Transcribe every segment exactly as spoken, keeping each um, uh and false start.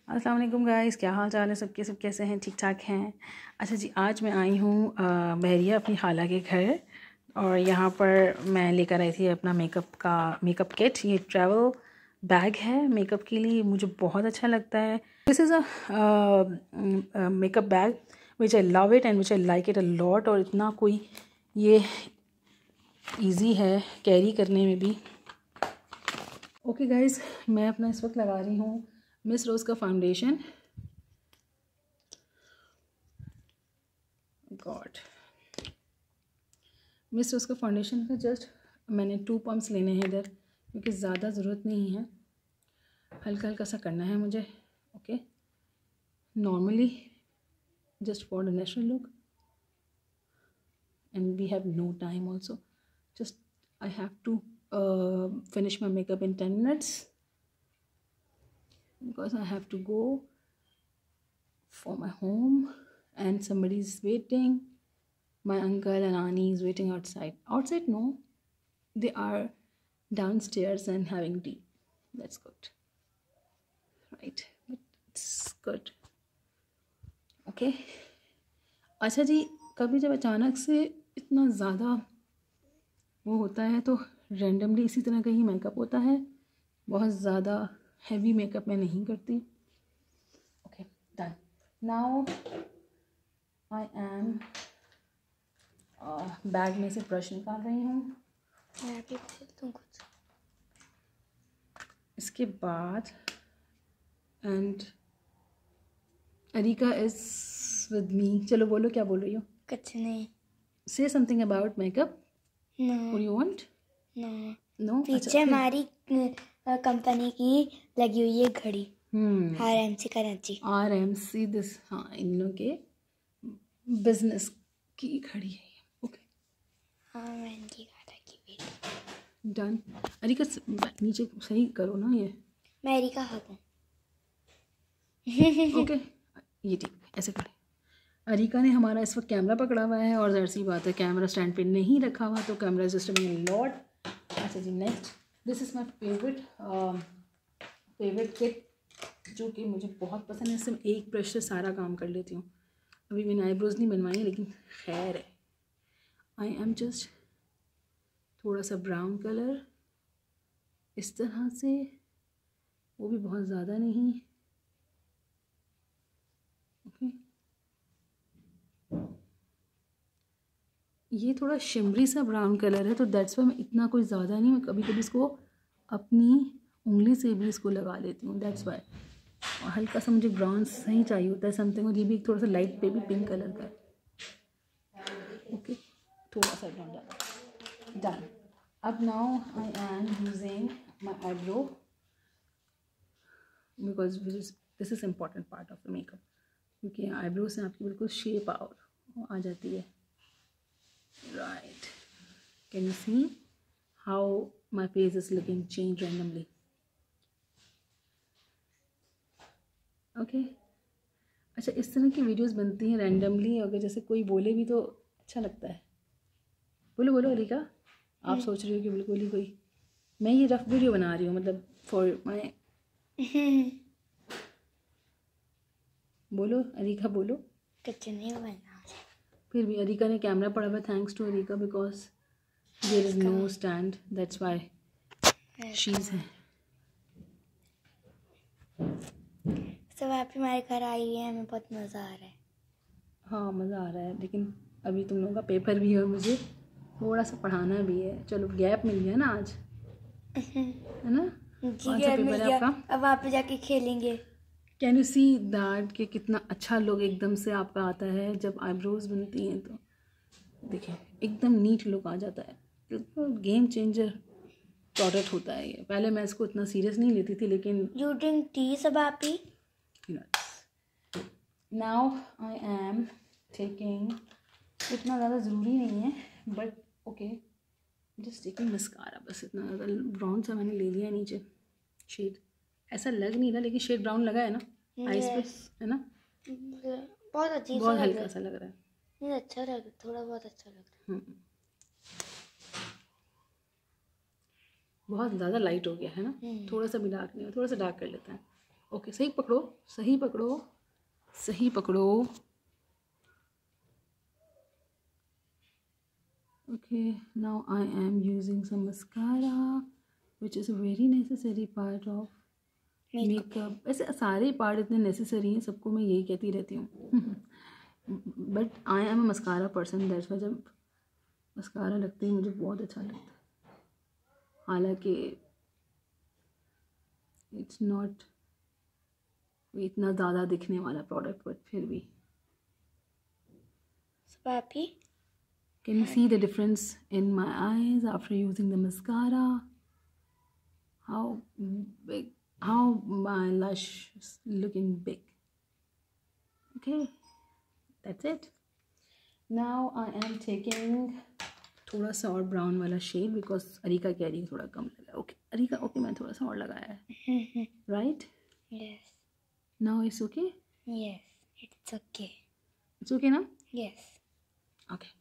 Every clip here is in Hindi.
अस्सलाम वालेकुम गाइस, क्या हाल चाल है सबके? सब कैसे हैं? ठीक ठाक हैं? अच्छा जी, आज मैं आई हूँ बहरिया अपनी खाला के घर और यहाँ पर मैं लेकर आई थी अपना मेकअप का मेकअप किट। ये ट्रैवल बैग है मेकअप के लिए, मुझे बहुत अच्छा लगता है। This is a makeup bag which I love it and which I like it a lot. और इतना कोई ये इजी है कैरी करने में भी। ओके गाइस, मैं अपना इस वक्त लगा रही हूँ मिस रोज़ का फाउंडेशन। गॉड, मिस रोज़ का फाउंडेशन का जस्ट मैंने टू पम्प्स लेने हैं इधर, क्योंकि ज़्यादा ज़रूरत नहीं है, हल्का हल्का सा करना है मुझे। Okay, normally just for the natural look and we have no time also. Just I have to finish my makeup in ten minutes because I have to go for my home and somebody is waiting. My uncle and auntie is waiting outside. Outside, no, they are downstairs and having tea. That's good, right? But it's good. Okay. अच्छा जी, कभी जब अचानक से इतना ज़्यादा वो होता है तो रेंडमली इसी तरह का ही मेकअप होता है। बहुत ज़्यादा हैवी मेकअप मैं नहीं करती। Okay, done. Now I am bag में से ब्रश निकाल रही हूँ। मैं भी तुम कुछ इसके बाद and Arika is with me. चलो बोलो, क्या बोल रही हो? कुछ नहीं। Say something about makeup. No what you want? No no. पीछे हमारी कंपनी की लगी हुई है घड़ी। Hmm R M C Karachi. R M C this, हाँ, इन लोगों के बिजनेस की घड़ी है। ओके, हाँ, मैं इनकी खाता की बेटी। डन। अरिका नीचे सही करो ना ये। मैं एरिका हक हूँ। ओके, ये ठीक, ऐसे करें। अरिका ने हमारा इस वक्त कैमरा पकड़ा हुआ है और ज़ाहिर सी बात है कैमरा स्टैंड पे नहीं रखा हुआ, तो कैमरा सिस्टम में लॉट। अच्छा जी, next, this is my favourite favourite kit, जो कि मुझे बहुत पसंद है। इससे मैं एक ब्रश से सारा काम कर लेती हूँ। अभी मैंने आईब्रोज नहीं बनवाई, लेकिन खैर है। आई एम जस्ट थोड़ा सा ब्राउन कलर इस तरह से, वो भी बहुत ज़्यादा नहीं। ओके, ये थोड़ा शिमरी सा ब्राउन कलर है, तो दैट्स वाई मैं इतना कोई ज़्यादा नहीं, मैं कभी कभी इसको अपनी उंगली से भी इसको लगा लेती हूँ, दैट्स वाई। और हल्का सा मुझे ब्राउन सही चाहिए होता है समथिंग, और ये भी थोड़ा सा लाइट बेबी पिंक कलर का है। ओके, थोड़ा सा ब्राउन डाला, डन। अब now I am using my eyebrow because this is important part of the makeup, क्योंकि आईब्रो से आपकी बिल्कुल शेप आउट आ जाती है। Right, can you see how my face is looking change randomly? Okay, अच्छा, इस तरह की वीडियोस बनती हैं रैंडमली, अगर जैसे कोई बोले भी तो अच्छा लगता है। बोलो बोलो अरिका, आप सोच रही हो कि बिल्कुल ही कोई, मैं ये रफ वीडियो बना रही हूँ, मतलब फॉर माय। बोलो अरिका, बोलो। कुछ नहीं बना। फिर भी अरिका ने कैमरा पड़ा हुआ, thanks to Arika, because there is no stand, that's why she is है। सब आप हमारे घर आई हुई हैं, हमें बहुत मज़ा आ रहा है। हाँ, मज़ा आ रहा है, लेकिन अभी तुम लोगों का पेपर भी है और मुझे थोड़ा सा पढ़ाना भी है। चलो, गैप मिल गया ना आज, है ना? कौन सा पेपर है आपका? अब वहाँ पे जाके खेलेंगे। कैन यू सी दैट कि कितना अच्छा लुक एकदम से आपका आता है जब आईब्रोज बनती हैं, तो देखिए एकदम नीट लुक आ जाता है। बिल्कुल गेम चेंजर प्रोडक्ट होता है ये। पहले मैं इसको इतना सीरियस नहीं लेती थी, लेकिन यू ड्रिंक टी सब आप ही। नाउ आई एम टेकिंग, इतना ज़्यादा ज़रूरी नहीं है, but okay, just taking mascara, बस इतना ज़्यादा ब्राउन सा मैंने ले लिया नीचे। शेड ऐसा लग नहीं रहा, लेकिन शेड ब्राउन लगा है ना आईज पे, है ना? बहुत अजीब, बहुत हल्का सा लग रहा है। नहीं, अच्छा लग, थोड़ा बहुत अच्छा लग रहा है। बहुत ज़्यादा लाइट हो गया है ना, थोड़ा सा भी डार्क नहीं है, थोड़ा सा डार्क कर लेते हैं। ओके, सही पकड़ो, सही पकड़ो, सही पकड़ो। Okay, now I am using some mascara which is a very necessary part of makeup. ऐसे सारे पार्ट इतने नेसेसरी हैं, सबको मैं यही कहती रहती हूँ। But I am a mascara person, that's why जब मस्कारा लगते ही मुझे बहुत अच्छा लगता है। हालांकि इट्स नॉट इतना ज़्यादा दिखने वाला प्रोडक्ट, बट फिर भी। So Papi, Can you see the difference in my eyes after using the mascara? How big, how my lash is looking big. Okay, that's it. Now I am taking थोड़ा सा और ब्राउन वाला शेड, बिकॉज अरिका कह रही है थोड़ा कम लगा। ओके अरिका, ओके मैंने थोड़ा सा और लगाया है, right? yes, now it's okay, yes, it's okay. It's okay ना? Yes. Okay,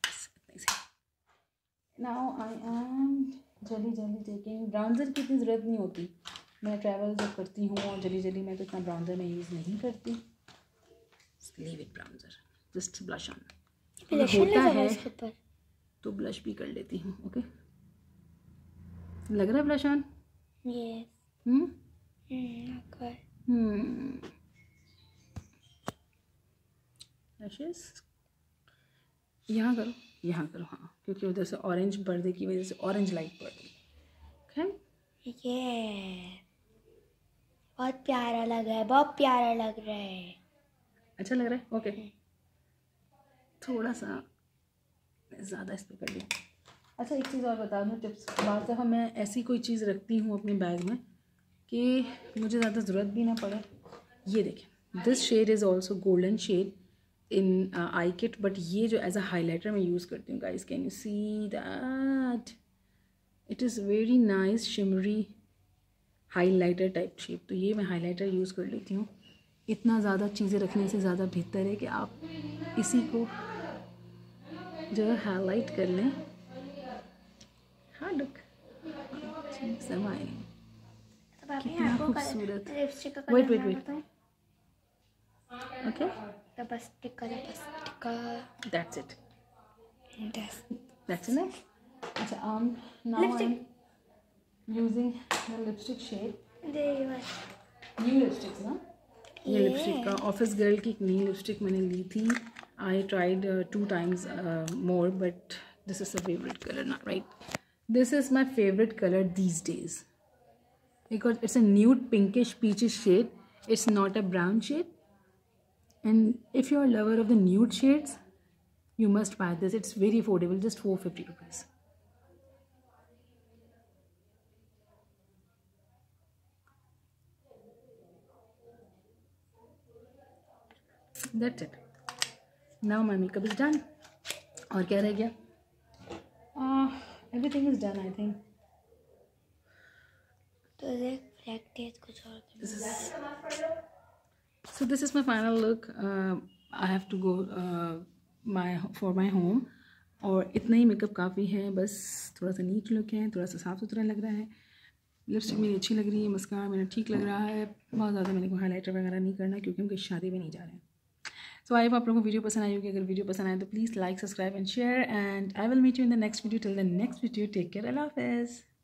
now I am जल्दी जल्दी टेकिंग। ब्राउन्जर की इतनी ज़रूरत नहीं होती, मैं ट्रैवल जब करती हूँ और जल्दी जल्दी मैं तो इतना ब्राउन्जर में यूज़ नहीं करती। Leave it bronzer, just blush on. Blush होता लगा है इसके ऊपर। तो ब्लश भी कर लेती हूँ। ओके, लग रहा है blush on? Yes. Hmm Hmm, okay. Hmm blushes यहाँ करो, यहाँ करो, हाँ, क्योंकि उधर से ऑरेंज पर्दे की वजह से ऑरेंज लाइट पड़ रही है। Okay, Yes. बहुत प्यारा लग रहा है, बहुत प्यारा लग रहा है। अच्छा लग रहा है? ओके, थोड़ा सा ज़्यादा इस पर कर ली। अच्छा एक चीज़ और बता दूँ टिप्स, बाद दफ़ा मैं ऐसी कोई चीज़ रखती हूँ अपने बैग में कि मुझे ज़्यादा ज़रूरत भी ना पड़े। ये देखें, this shade is also golden shade in eye kit, but ये जो एज अ हाईलाइटर मैं यूज़ करती हूँ। Guys can you see that? It is very nice shimmery highlighter type shade. तो ये मैं हाईलाइटर यूज़ कर लेती हूँ। इतना ज़्यादा चीज़ें रखने से ज़्यादा बेहतर है कि आप इसी को जो है हाईलाइट कर लें। हाँ लुक, समाइलिंग, तो पापी कितना आपको खूबसूरत। लिपस्टिक का वेट कलर वेट मैं वेट, बताऊं? ओके, लिपस्टिक का लिपस्टिक का that's it, That's that's it. अच्छा, um now I'm using the lipstick shade, there you are. New lipsticks ना, ये लिपस्टिक का ऑफिस गर्ल की एक नई लिपस्टिक मैंने ली थी। I tried two times more, but this is a favourite colour ना, right? This is my favourite colour these days because it's a nude pinkish peachish shade. It's not a brown shade, and if you're a lover of the nude shades, you must buy this. It's very affordable, just four hundred fifty rupees. That's it. Now my makeup is done. और क्या रह गया? uh, everything is done, I think. तो देख ब्लैक टेस्ट कुछ और This is, so this is my final look. uh, I have to go uh, my for my home. और इतना ही मेकअप काफ़ी है, बस थोड़ा सा नीट लुक है, थोड़ा सा साफ़ सुथरा लग रहा है। लिपस्टिक मेरी अच्छी लग रही है, मस्कारा मेरा ठीक लग रहा है। बहुत ज़्यादा मेरे को हाईलाइटर वगैरह नहीं करना क्योंकि हम किसी शादी में नहीं जा रहे हैं। सो आई होप आप लोगों को वीडियो पसंद आई होगी। अगर वीडियो पसंद आए तो please like, subscribe and share, and I will meet you in the next video. Till the next video, take care, अल्लाह हाफ़िज़।